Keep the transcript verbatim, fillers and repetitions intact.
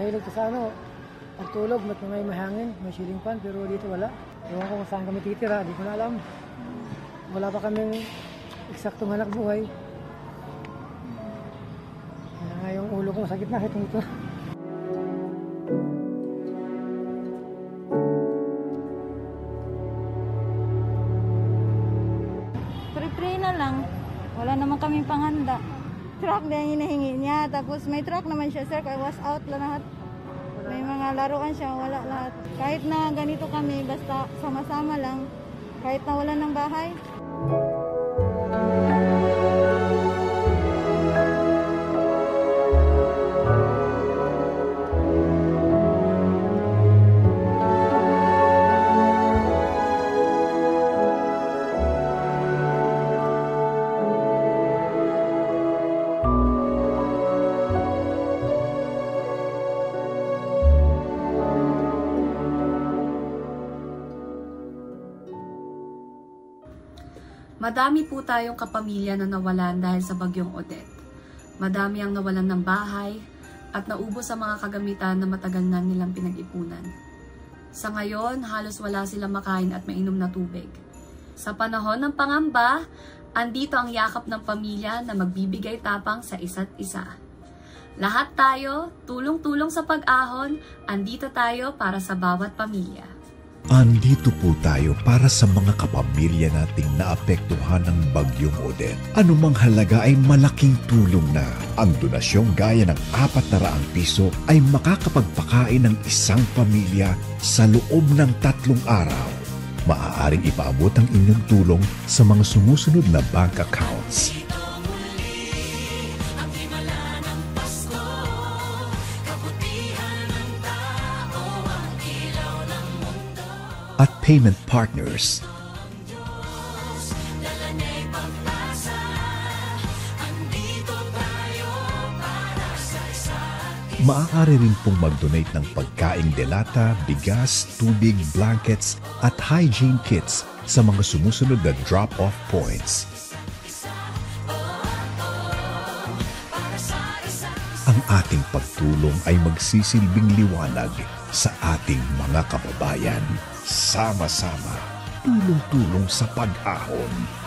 mahilig ko sa ano, pagtulog, mat may mahangin, may ceiling fan, pero dito wala. Ewan ko kung saan kami titira, di ko na alam. Wala pa kaming eksaktong hanap buhay. Kaya nga yung ulo ko masakit na, itong ito. Pre-pre na lang. Wala naman kaming panghanda. Truck na yung hinahingi niya. Tapos may truck naman siya, sir. Kaya was out lahat. May mga laruan siya, wala lahat. Kahit na ganito kami, basta sama-sama lang. Kahit na wala ng bahay. Madami po tayong kapamilya na nawalan dahil sa bagyong Odette. Madami ang nawalan ng bahay at naubos sa mga kagamitan na matagal na nilang pinag-ipunan. Sa ngayon, halos wala silang makain at mainom na tubig. Sa panahon ng pangamba, andito ang yakap ng pamilya na magbibigay tapang sa isa't isa. Lahat tayo, tulong-tulong sa pag-ahon, andito tayo para sa bawat pamilya. Andito po tayo para sa mga kapamilya nating naapektuhan ng bagyong Odette. Anumang halaga ay malaking tulong na. Ang donasyong gaya ng apat na raang piso ay makakapagpakain ng isang pamilya sa loob ng tatlong araw. Maaaring ipaabot ang inyong tulong sa mga sumusunod na bank accounts. At payment partners. Maaari rin pong mag-donate ng pagkaing delata, bigas, tubig, blankets at hygiene kits sa mga sumusunod na drop-off points. Ang ating pagtulong ay magsisilbing liwanag sa ating mga kababayan. Sama-sama, tulong-tulong sa pag-ahon.